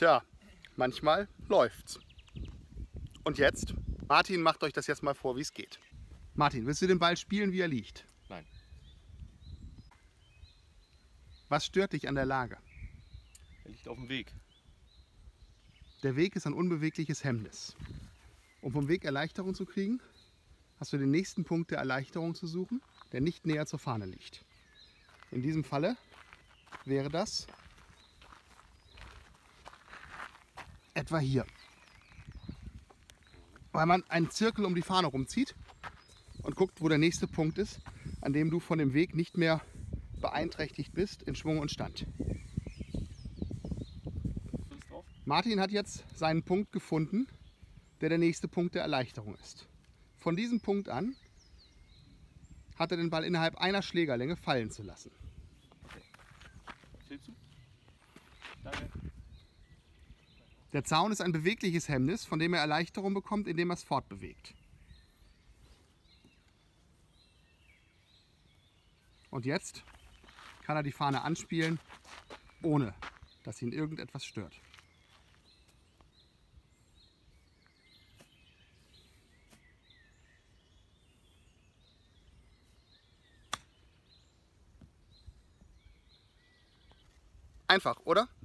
Tja, manchmal läuft's. Und jetzt? Martin macht euch das jetzt mal vor, wie es geht. Martin, willst du den Ball spielen, wie er liegt? Nein. Was stört dich an der Lage? Er liegt auf dem Weg. Der Weg ist ein unbewegliches Hemmnis. Um vom Weg Erleichterung zu kriegen, hast du den nächsten Punkt der Erleichterung zu suchen, der nicht näher zur Fahne liegt. In diesem Falle wäre das etwa hier. Weil man einen Zirkel um die Fahne rumzieht und guckt, wo der nächste Punkt ist, an dem du von dem Weg nicht mehr beeinträchtigt bist in Schwung und Stand. Martin hat jetzt seinen Punkt gefunden, der nächste Punkt der Erleichterung ist. Von diesem Punkt an hat er den Ball innerhalb einer Schlägerlänge fallen zu lassen. Zählst du? Danke. Der Zaun ist ein bewegliches Hemmnis, von dem er Erleichterung bekommt, indem er es fortbewegt. Und jetzt kann er die Fahne anspielen, ohne dass ihn irgendetwas stört. Einfach, oder?